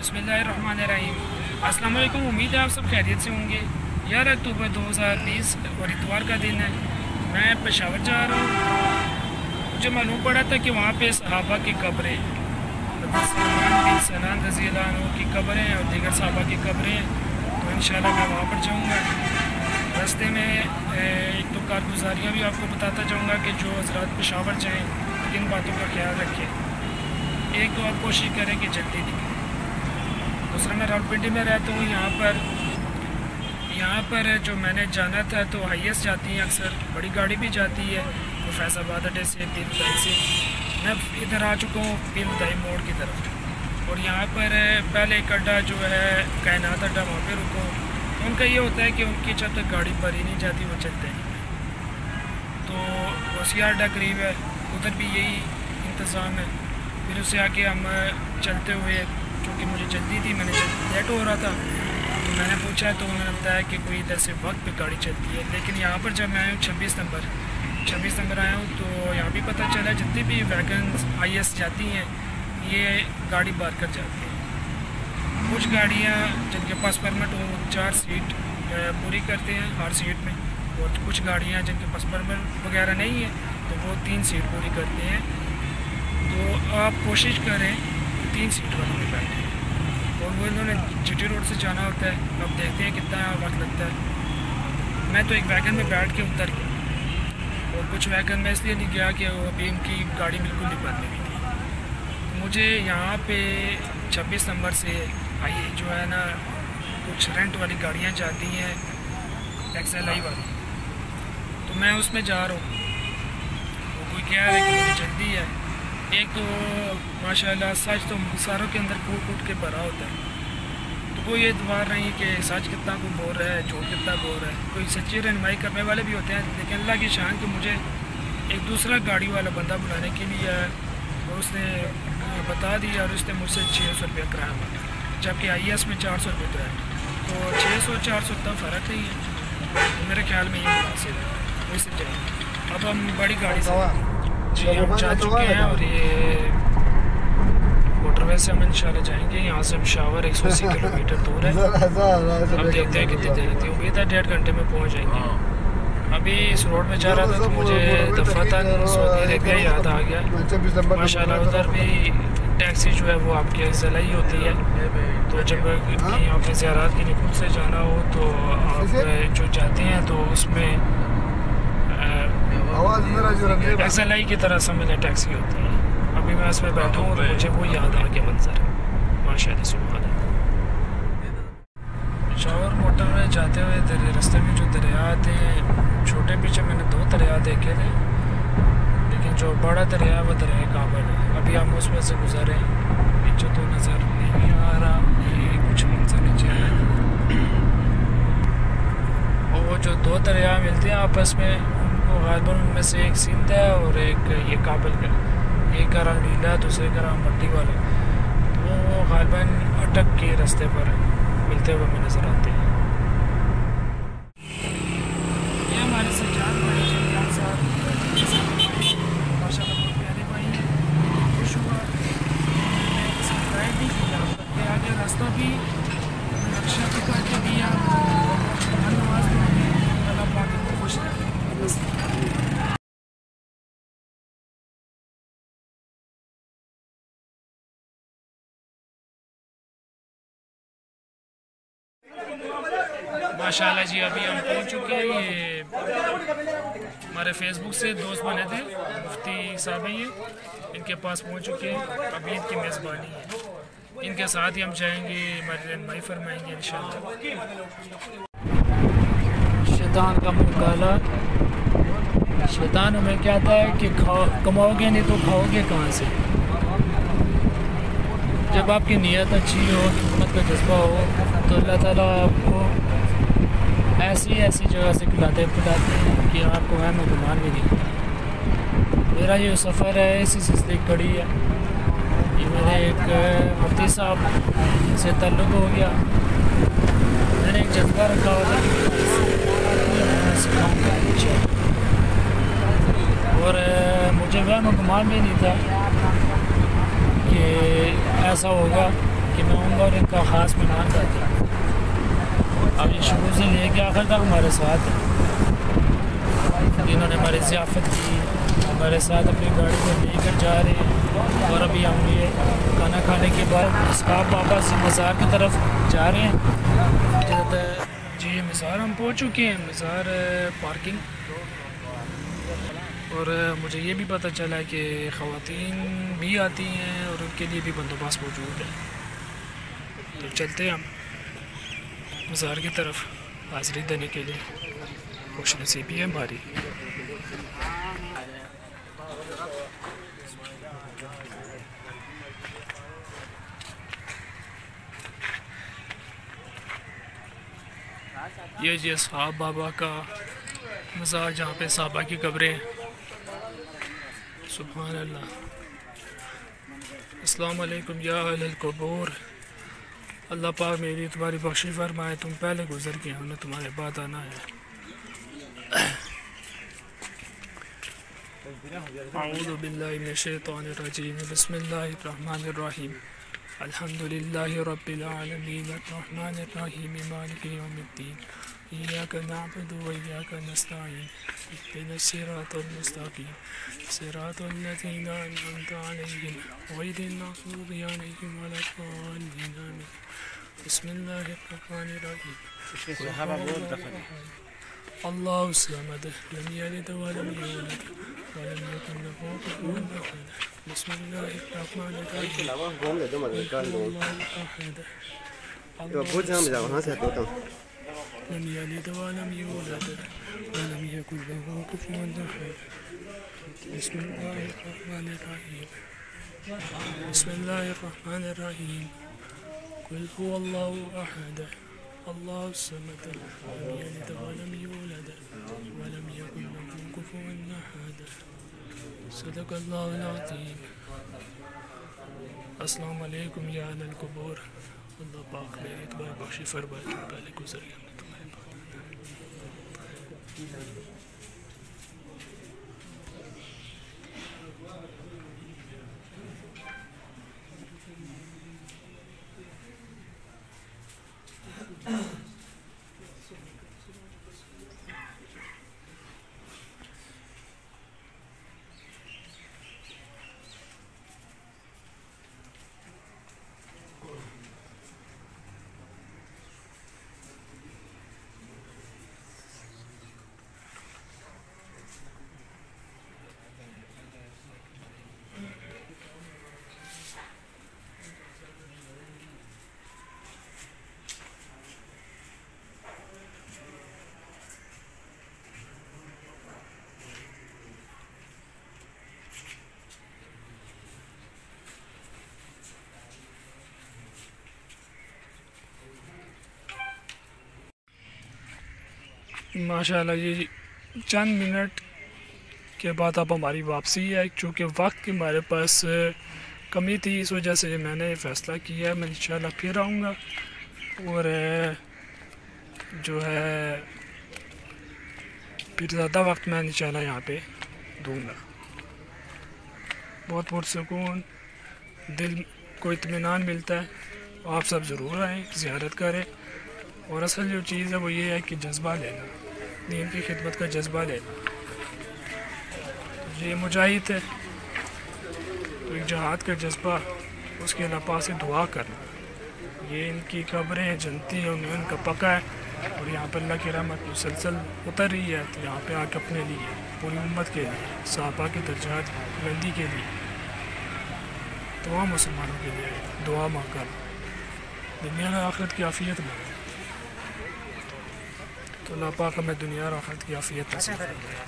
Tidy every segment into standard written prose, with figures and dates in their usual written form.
बिस्मिल्लाहिर्रहमानिर्रहीम। अस्सलाम वालेकुम। उम्मीद है आप सब खैरियत से होंगे। 11 अक्टूबर 2020 और इतवार का दिन है। मैं पेशावर जा रहा हूँ। मुझे मालूम पड़ा था कि वहाँ पे सहाबा की कब्रें, सलमान बिन सनान रज़ी अल्लाह अन्हु की कब्रें और दीगर सहाबा की कब्रें हैं। तो इंशाल्लाह मैं वहाँ पर जाऊँगा। रास्ते में एक तो कारगुजारियाँ भी आपको बताता जाऊँगा कि जो हज़रात पेशावर जाएँ किन बातों का ख्याल रखें। एक तो आप कोशिश करें कि जल्दी निकलें। दूसरा, मैं रावलपिंडी में रहता हूँ। यहाँ पर जो मैंने जाना था तो हाईएस जाती हैं, अक्सर बड़ी गाड़ी भी जाती है। तो फैज़ाबाद अड्डे से पीर बदाई से मैं इधर आ चुका हूँ, पीर बदाई मोड़ की तरफ। और यहाँ पर पहले एक अड्डा जो है कायनात अड्डा, वहाँ पर रुको। तो उनका ये होता है कि उनकी जब तक गाड़ी भरी नहीं जाती वो चलते नहीं। तो वसिया अड्डा करीब है, उधर भी यही इंतज़ाम है। फिर उससे आके हम चलते हुए, क्योंकि मुझे जल्दी थी, मैंने लेट हो रहा था, तो मैंने पूछा तो उन्होंने बताया कि कोई इधर से वक्त पे गाड़ी चलती है। लेकिन यहाँ पर जब मैं आया हूँ 26 नंबर आया हूँ, तो यहाँ भी पता चला जितनी भी वैगन हाईएस जाती हैं ये गाड़ी बार कर जाती हैं। कुछ गाड़ियाँ जिनके पास परमिट हो 4 सीट पूरी करते हैं हर सीट में, और कुछ गाड़ियाँ जिनके पास परमिट वगैरह नहीं है तो वो 3 सीट पूरी करते हैं। तो आप कोशिश करें 3 सीट वालों में बैठे। और वो इन्होंने जीटी रोड से जाना होता है। अब देखते हैं कितना वक्त लगता है। मैं तो एक वैगन में बैठ के उतर गया, और कुछ वैगन में इसलिए नहीं गया कि अभी उनकी गाड़ी बिल्कुल नहीं बंद हुई थी। तो मुझे यहाँ पे 26 नंबर से आई जो है ना, कुछ रेंट वाली गाड़ियाँ जाती हैं XLI वाली, तो मैं उसमें जा रहा हूँ। वो कोई कह रहा है कि मुझे जल्दी है। एक तो माशाल्लाह सच तो सारों के अंदर कूट के भरा होता है, तो कोई एतबार नहीं कि सच कितना कोई बोल रहा है, झूठ कितना बोल रहा है। कोई सच्ची रहनुमाई करने वाले भी होते हैं, लेकिन अल्लाह की शान कि मुझे एक दूसरा गाड़ी वाला बंदा बुलाने के लिए आया, और उसने बता दिया, और उसने मुझसे 600 रुपया किराया मांगा, जबकि IS में 400 रुपये तो है। तो 600-400 इतना फ़र्क नहीं है। तो मेरे ख्याल में ये मुनासिब है, वैसे चाहिए। अब हम बड़ी गाड़ी से जी हम जा चुके हैं, और ये मोटरवे से हम इंशाल्लाह जाएंगे। यहाँ से पेशावर 180 किलोमीटर दूर है। अब देखते हैं कितनी देर लगती है। उम्मीद है 1.5 घंटे में पहुँच जाएंगे। अभी इस रोड में जा रहा था तो मुझे दफातन सऊदी अरेबिया याद आ गया। माशाल्लाह उधर भी टैक्सी जो है वो आपकी XLI ही होती है। तो जब यहाँ पे ज़ियारत के लिए खुद से जाना हो तो आप जो जाते हैं तो उसमें XLI की तरह समझे टैक्सी होती है। अभी मैं इसमें बैठा हूँ तो मुझे वो याद आ गया मंजर, माशाअल्लाह सुभान अल्लाह। पेशावर मोटर में जाते हुए रास्ते में जो दरिया आते हैं, छोटे पीछे मैंने 2 दरिया देखे थे, लेकिन जो बड़ा दरिया है वो दरिया काबल है। अभी हम उसमें से गुजरे, नीचे तो नज़र नहीं आ रहा, ये कुछ मंजर नीचे आ रहा है। और वो जो 2 दरिया मिलते हैं आपस में, गालबन में से एक सिंध है और एक ये काबल का। एक का रंग नीला है, दूसरे का रंग मट्टी वाला। तो वो गालबन अटक के रास्ते पर मिलते हुए हमें नज़र आते हैं। ये हमारे सज्जाद भाई जी साहब माशाल्लाह बहुत प्यारे भाई हैं। खुश हुआ सब्सक्राइब भी किया, करके आगे रास्ता भी नक्शा भी करके दिया, धन्यवाद। अल्लाह पाक को खुश रखे। माशाल्लाह जी अभी हम पहुंच चुके हैं। ये हमारे फेसबुक से दोस्त बने थे, मुफ्ती साहब हैं ये, इनके पास पहुंच चुके हैं। अभी इनकी मेज़बानी है, इनके साथ ही हम जाएंगे, हमारी रहनुमाई फरमाएंगे इंशाल्लाह। शैतान का मुकाला, शैतान हमें कहता है कि कमाओगे नहीं तो खाओगे कहाँ से। जब आपकी नीयत अच्छी हो, हिम्मत का जज्बा हो, तो अल्लाह ताला आपको ऐसी जगह से खिलाते पिलाते हैं कि आपको वहम और गुमान भी नहीं होता। मेरा ये सफ़र है, इसी सिलसिले कड़ी है। ये मेरे एक मुफ्ती साहब से ताल्लुक़ हो गया। मैंने एक जज्बा रखा हुआ था और मुझे वहम और गुमान भी नहीं था कि ऐसा होगा। कि मैं आऊँगा और इनका ख़ास मेहमान बन जाऊँ। अब ये शुरू से लेके आखिर तक हमारे साथ इन्होंने हमारी ज़ियाफ़त की, हमारे साथ अपनी गाड़ी को लेकर जा रहे हैं। और अभी हम ये खाना खाने के बाद साहब वापस मज़ार की तरफ जा रहे हैं। जी मज़ार हम पहुंच चुके हैं, मज़ार पार्किंग। और मुझे ये भी पता चला है कि ख़वातीन भी आती हैं और उनके लिए भी बंदोबस्त मौजूद है। तो चलते हैं हम मज़ार की तरफ हाज़िरी देने के लिए। खुश नसीबी है हमारी। ये जी साहब बाबा का मज़ार जहाँ पे साहबा की कब्रें। सुभान अल्लाह। अस्सलाम वालेकुम या अहल क़ुबूर। अल्लाह पाक मेरी तुम्हारी बख्शी फरमाए, तुम पहले गुजर गए, हमने तुम्हारे बाद आना है। अऊज़ु बिल्लाहि मिनश शैतानिर रजीम, बिस्मिल्लाहिर रहमानिर रहीम, अल्हम्दुलिल्लाहि रब्बिल आलमीन, अर्रहमानिर रहीम, मालिकि यौमिद्दीन, इय्याका नअबुदु व इय्याका नस्तईन, इहदिनस सिरातल मुस्तक़ीम, सिरातल लज़ीना अनअमता अलैहिम, गैरिल मग़ज़ूबि अलैहिम वलद्दाल्लीन, आमीन। बिस्मिल्लाहिर रहमानिर रहीम। अल्लाहु समद, लम यलिद व लम यूलद व लम यकुन लहू कुफुवन अहद। बिस्मिल्लाहिर रहमानिर रहीम। लम यलिद व लम यूलद व लम यकुन लहू कुफुवन अहद। बिस्मिल्लाहिर रहमानिर रहीम। बिस्मिल्लाहिर रहमानिर रहीम। कुल हुवल्लाहु अहद, अल्लाहु समद, लम यलिद व लम यूलद व लम यकुन लहू कुफुवन अहद। सदक़ल्लाहुल अज़ीम। अस्सलामु अलैकुम या अहल क़ुबूर। अल्लाह पाक मेरी तुम्हारी बख्शी फरमाए, तुम पहले गुजर गए, मैं तुम्हारे बाद। माशाल्लाह ये चंद मिनट के बाद अब हमारी वापसी है। चूँकि वक्त की हमारे पास कमी थी, इस वजह से मैंने फ़ैसला किया है मैं इंशाल्लाह फिर आऊँगा और जो है फिर ज़्यादा वक्त मैं इंशाल्लाह यहाँ पे दूँगा। बहुत पुरसुकून दिल को इत्मीनान मिलता है। आप सब ज़रूर आएँ, ज़ियारत करें। और असल जो चीज़ है वो ये है कि जज्बा लेना, दीन की खिदमत का जज्बा लेना। ये मुजाहिद है तो एक जहाद का जज्बा, उसके अल्लाह से दुआ करना। ये इनकी कब्रें जन्नती हैं, उन्हें उनका पका है और यहाँ पर अल्लाह की रहमत मुसलसल उतर रही है। तो यहाँ पे आके अपने लिए, पूरी उम्मत के लिए, सहाबा के दर्जात बुलंदी के लिए, तमाम मुसलमानों के लिए दुआ मांगकर दुनिया और आखिरत की आफियत मांगे। तो अल्लाह पाक हमें दुनिया और आखिरत की आफियत नसीब फरमाए।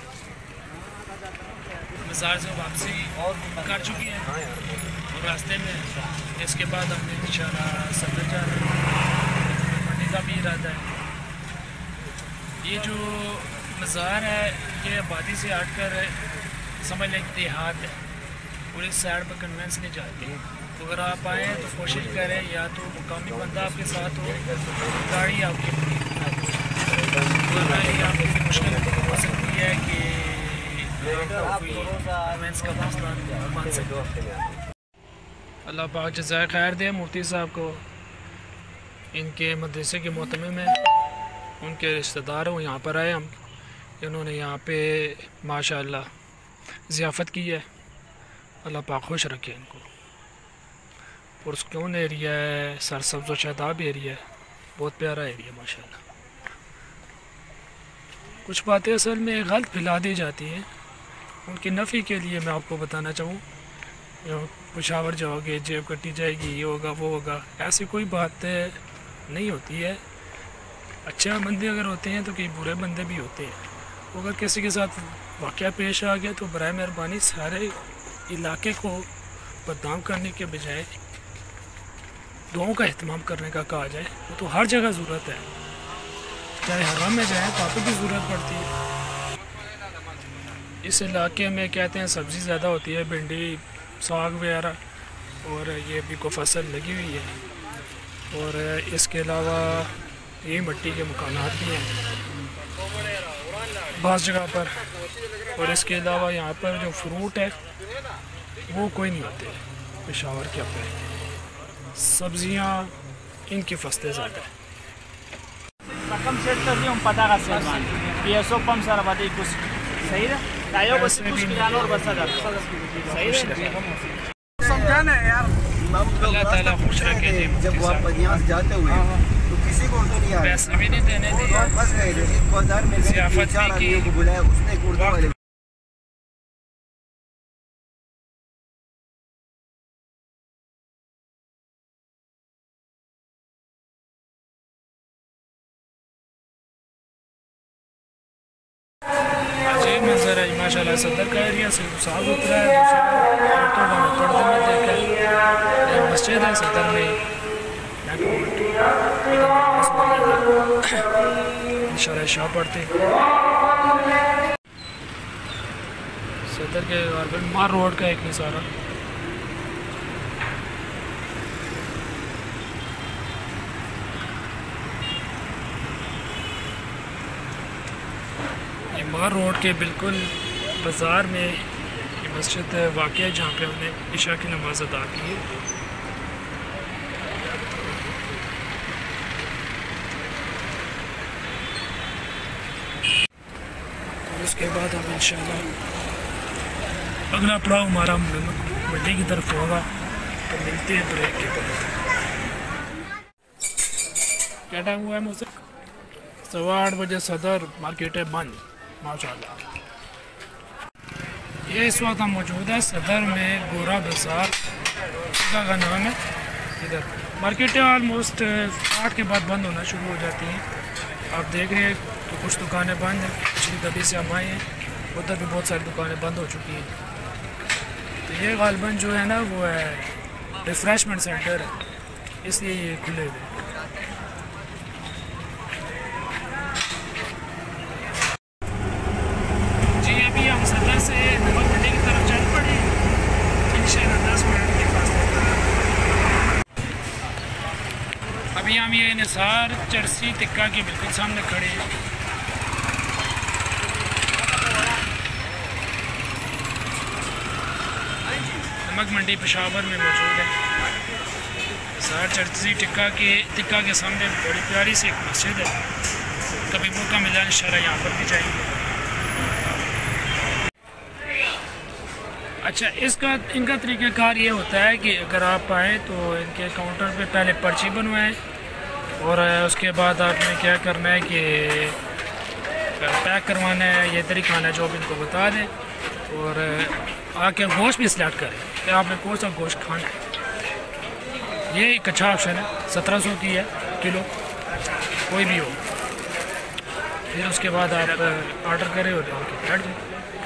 मज़ार से वापसी कर चुकी है और रास्ते में इसके बाद हमने इंशाल्लाह सफ़र जाना पढ़ने का भी इरादा है। ये जो मज़ार है ये आबादी से हट कर समझ लें देहात है, पूरी साइड पर कन्वेंस नहीं जाती। तो अगर आप आएँ तो कोशिश करें या तो मुकामी बंदा आपके साथ हो, गाड़ी आपकी आपकी मुश्किल हो सकती है कि कोई कन्वेंस का मसला बन सकता है। अल्लाह पाक जज़ाए खैर दे मुफ्ती साहब को। इनके मदरसे के मोहतमिम में उनके रिश्तेदार हैं, यहाँ पर आए हम। इन्होंने यहाँ पे माशाअल्लाह ज़ियाफ़त की है। अल्लाह पाक खुश रखे इनको। पुरस्कून एरिया है, सरसब्ज़ व शादाब एरिया है, बहुत प्यारा एरिया माशाअल्लाह। कुछ बातें असल में गलत फैला दी जाती हैं, उनकी नफ़ी के लिए मैं आपको बताना चाहूँ। पेशावर जाओगे जेब कटी जाएगी, ये होगा वो होगा, ऐसी कोई बात नहीं होती है। अच्छे बंदे अगर होते हैं तो कई बुरे बंदे भी होते हैं। अगर किसी के साथ वाक़या पेश आ गया तो बराए मेहरबानी सारे इलाके को बदनाम करने के बजाय दुआओं का अहतमाम करने का कहा जाए। वो तो हर जगह ज़रूरत है, चाहे हराम में जाए तो आपको भी ज़रूरत पड़ती है। इस इलाके में कहते हैं सब्ज़ी ज़्यादा होती है, भिंडी साग वगैरह, और ये भी को फसल लगी हुई है। और इसके अलावा ये मिट्टी के मकानात भी हैं बाज़ जगह पर। और इसके अलावा यहाँ पर जो फ्रूट है वो कोई नहीं होते पेशावर के अपने। सब्ज़ियाँ इनकी फसलें ज़्यादा है। रकम सेट कर दी हम पता का सेलवान PSO पम सर वादी कुछ सही है कायो बस कुछ किराना और बसा जाता सही है। समझाना है यार, अल्लाह ताला खुश रखे जी। जब वो आप यहाँ से जाते हुए तो किसी को उर्दू नहीं आ रहा, पैसे भी नहीं देने दिए, फंस गए थे। एक बाजार में गए, ज़ियाफ़त चार भी की, आदमियों को बुलाया, उसने एक उर्दू वाले अजीब मंजर है माशाल्लाह। सदर का एरिया से साफ सुथरा है, औरतों का पर्दे में देखा है। मस्जिद है सदर में, इंशाल्लाह शाह पढ़ते सदर के मार रोड का एक नज़ारा। मार रोड के बिल्कुल बाज़ार में ये मस्जिद वाक़ है जहाँ पे हमने इशा की नमाज़ अदा की है। और उसके बाद हम इंशाल्लाह अगला पड़ाव हमारा मंडी की तरफ होगा, तो मिलते हैं ब्रेक के बाद। क्या टाइम हुआ है मुझसे? 8:15 बजे सदर मार्केट है बंद माशाल्लाह। ये इस वक्त हम मौजूद है सदर में, गोरा बाज़ार का नाम है। इधर मार्केटें ऑलमोस्ट 8 के बाद बंद होना शुरू हो जाती हैं। आप देख रहे हैं तो कुछ दुकानें बंद हैं, पिछली गली से हम आए हैं, उधर भी बहुत सारी दुकानें बंद हो चुकी हैं। तो ये गालिबन जो है ना वो है रिफ़्रेशमेंट सेंटर है, इसलिए ये खुले हुए। अभी हम ये निसार चरसी टिक्का के बिल्कुल सामने खड़े हैं। नमक मंडी पेशावर में मौजूद है। निसार चरसी टिक्का के सामने बड़ी प्यारी सी एक मस्जिद है। कभी मौका मिला इंशाल्लाह यहाँ पर भी जाएंगे। अच्छा, इनका तरीक़ाकार ये होता है कि अगर आप आएँ तो इनके काउंटर पे पहले पर्ची बनवाएं, और उसके बाद आपने क्या करना है कि पैक करवाना है। ये तरीका है जो आप इनको बता दें, और आके गोश्त भी सिलेक्ट करें कि आपने कौन सा गोश्त खाना है। ये एक अच्छा ऑप्शन है, 1700 की है किलो, कोई भी हो। फिर उसके बाद आप ऑर्डर करें और आके बैठ जाए।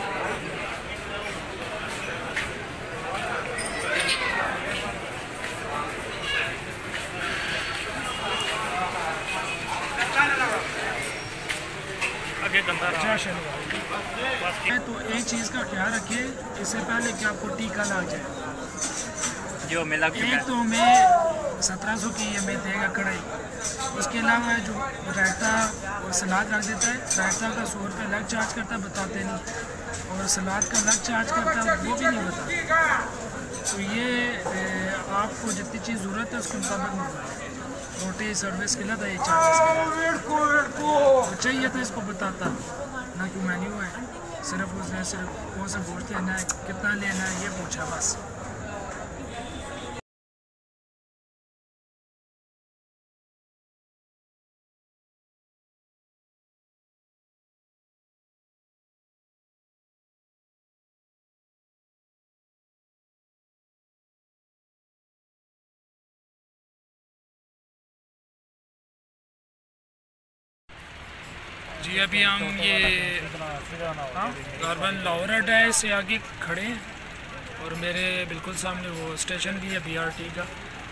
तो एक चीज़ का ख्याल रखिए, इससे पहले कि आपको टीका लग जाए। जो मिला एक तो हमें 1700 की हमें देगा कढ़ाई, उसके अलावा जो रायता और सलाद रख देता है, रायता का 100 रुपये अलग चार्ज करता है, बताते नहीं, और सलाद का अलग चार्ज करता है, वो भी नहीं बताता। तो ये आपको जितनी चीज़ ज़रूरत है उसके मुताबिक मंगवाएं। रोटी सर्विस के लिए था, ये चार्जेस तो चाहिए था इसको बताता ना कि मेन्यू है, सिर्फ उसने सिर्फ कौन सा गोश्त लेना है, कितना लेना है, ये पूछा बस। जी अभी हम ये कार्बन लाहौर अड्डा है से आगे खड़े हैं और मेरे बिल्कुल सामने वो स्टेशन भी है BRT का।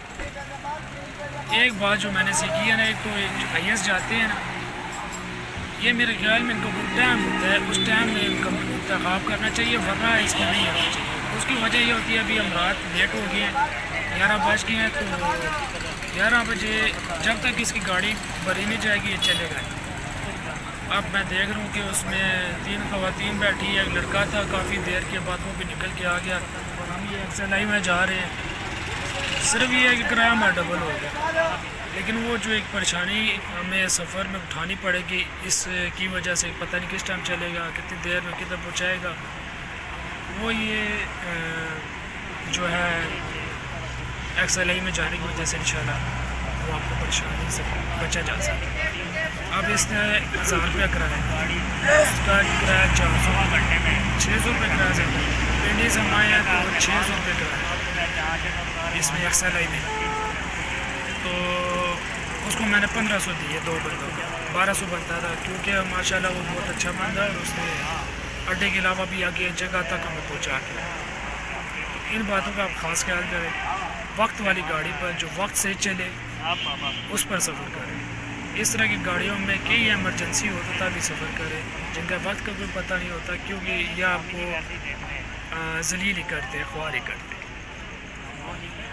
एक बात जो मैंने सीखी है ना, एक तो IS जाते हैं ना, ये मेरे ख्याल में इनका कोई टाइम होता है, उस टाइम में इनका इंतखाब करना चाहिए, वरना इसमें नहीं आना चाहिए। उसकी वजह ये होती है अभी हम रात लेट हो गए हैं, 11 बज गए हैं, तो 11 बजे जब तक इसकी गाड़ी भरी नहीं जाएगी ये चलेगा। अब मैं देख रहा हूँ कि उसमें 3 ख़वातीन बैठी है, एक लड़का था, काफ़ी देर के बाद वो भी निकल के आ गया और हम ये XLI में जा रहे हैं। सिर्फ ये है कि किराया में डबल हो गया, लेकिन वो जो एक परेशानी हमें सफ़र में उठानी पड़ेगी इसकी वजह से पता नहीं किस टाइम चलेगा, कितनी देर में किधर पहुँचाएगा, वो ये जो है XLI में जाने की वजह से इंशाल्लाह वो आपको परेशानी से बचा जा सके। अब इसने 1000 रुपया किराया, उसका किराया 400 घंटे में 600 रुपये किराया जाता है। पिंडी से हम आए हैं तो 600 रुपये किराया इसमें XLI में, तो उसको मैंने 1500 दिए 2 बंदों का, 1200 बनता था, क्योंकि माशाल्लाह वो बहुत अच्छा बंदा है और उसने अड्डे के अलावा भी आगे जगह तक हमें पहुँचा के। तो इन बातों का आप ख़ास ख्याल करें, वक्त वाली गाड़ी पर जो वक्त से चले उस पर सफ़र करें। इस तरह की गाड़ियों में कई एमरजेंसी हो तो तभी सफ़र करें, जिनका वक्त का कोई पता नहीं होता, क्योंकि यह आपको जलील ही करते हैं, ख्वार ही करते हैं।